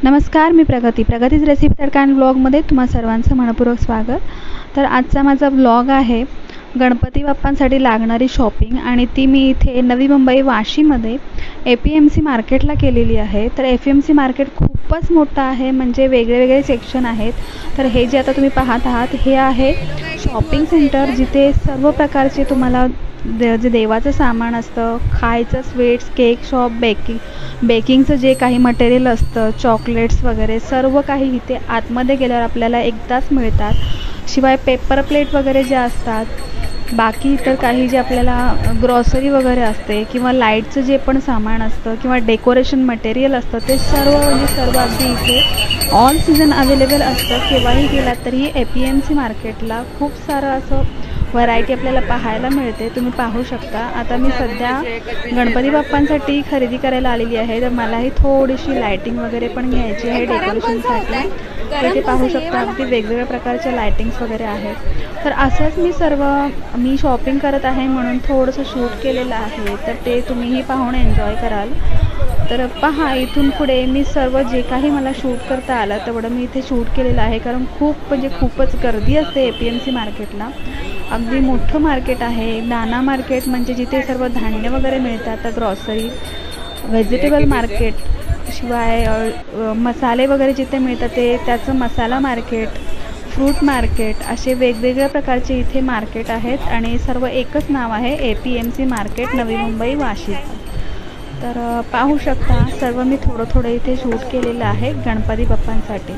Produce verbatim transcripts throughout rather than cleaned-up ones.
नमस्कार, मी प्रगती प्रगतीज रेसिपी तडका आणि ब्लॉगमध्ये तुम्हा सर्वांचं मनपूर्वक स्वागत। तर आजचा माझा ब्लॉग आहे गणपती बाप्पांसाठी लागणारी शॉपिंग आणि ती मी इथे नवी मुंबई वाशीमध्ये ए पी एम सी मार्केटला केलेली आहे। तर A P M C market खूपच मोठं आहे, म्हणजे वेगळे वेगळे सेक्शन आहेत। तर हे जे आता तुम्ही पाहत आहात हे आहे शॉपिंग सेंटर, जिथे सर्व प्रकारचे तुम्हाला दे जे देवाचं सामान असतं, खायचं स्वीट्स, केक शॉप, बेकिंग बेकिंगचं जे काही मटेरियल असतं, चॉकलेट्स वगैरे सर्व काही इथे आतमध्ये गेल्यावर आपल्याला एकदाच मिळतात। शिवाय पेपर प्लेट वगैरे जे असतात, बाकी इतर काही जे आपल्याला ग्रॉसरी वगैरे असते किंवा लाईटचं जे पण सामान असतं किंवा डेकोरेशन मटेरियल असतं, ते सर्व म्हणजे सर्व अगदी इथे ऑल सीझन अवेलेबल असतं। केव्हाही गेलात तरी ए पी एम सी मार्केटला खूप सारं असं व्हरायटी आपल्याला पाहायला मिळते। तुम्ही पाहू शकता। आता मी सध्या गणपती बाप्पांसाठी खरेदी करायला आलेली आहे, तर मलाही थोडीशी लायटिंग वगैरे पण घ्यायची आहे डेकोरेशनसाठी। तर ते पाहू शकता अगदी वेगवेगळ्या प्रकारच्या लायटिंग्स वगैरे आहेत। तर असंच मी सर्व मी शॉपिंग करत आहे म्हणून थोडंसं शूट केलेलं आहे, तर ते तुम्हीही पाहून एन्जॉय कराल। तर पहा, इथून पुढे मी सर्व जे काही मला शूट करता आलं तेवढं मी इथे शूट केलेलं आहे, कारण खूप म्हणजे खूपच गर्दी असते ए पी एम सी मार्केटला। अगदी मोठं मार्केट आहे। नाना मार्केट म्हणजे जिथे सर्व धान्य वगैरे मिळतात, ग्रॉसरी, व्हेजिटेबल मार्केट, शिवाय मसाले वगैरे जिथे मिळतात ते त्याचं मसाला मार्केट, फ्रूट मार्केट, असे वेगवेगळ्या प्रकारचे इथे मार्केट आहेत आणि सर्व एकच नाव आहे A P M C market Navi Mumbai वाशीचं। तर पाहू शकता सर्व मी थोडं थोडं इथे शूट केलेलं आहे गणपती बाप्पांसाठी।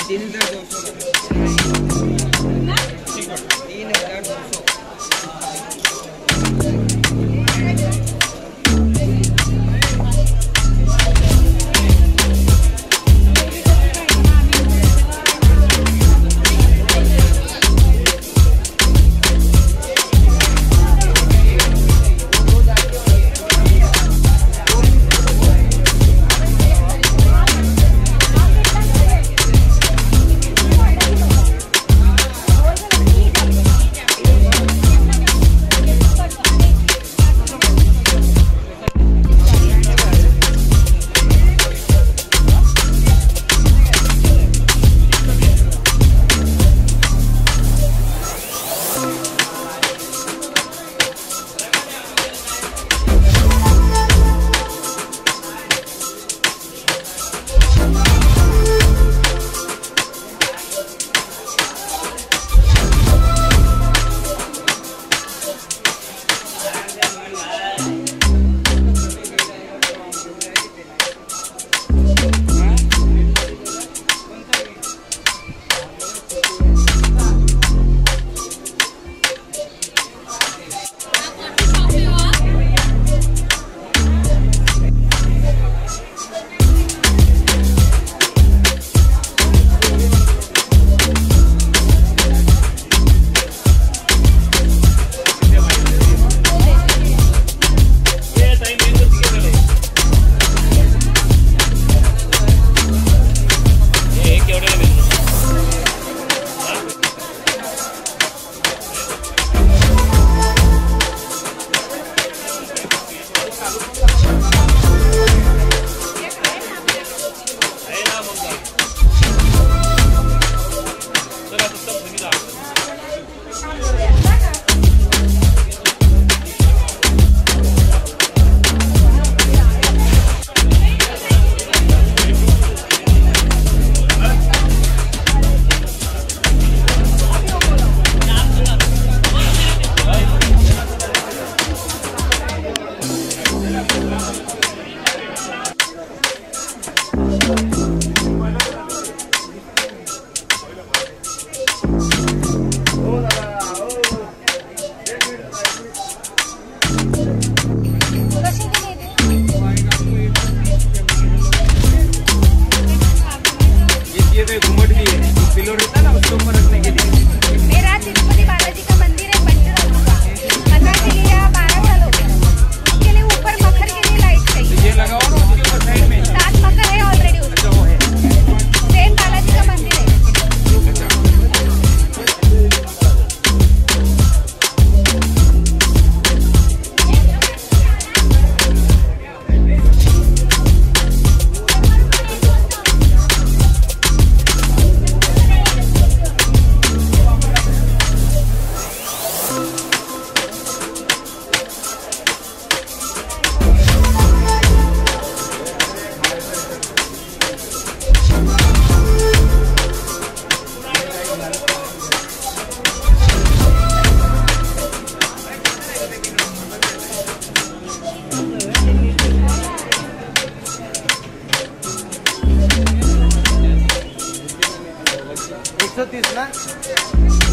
तीन हजार दो सौ तीन हजार दो सौ एक सौ तीस ना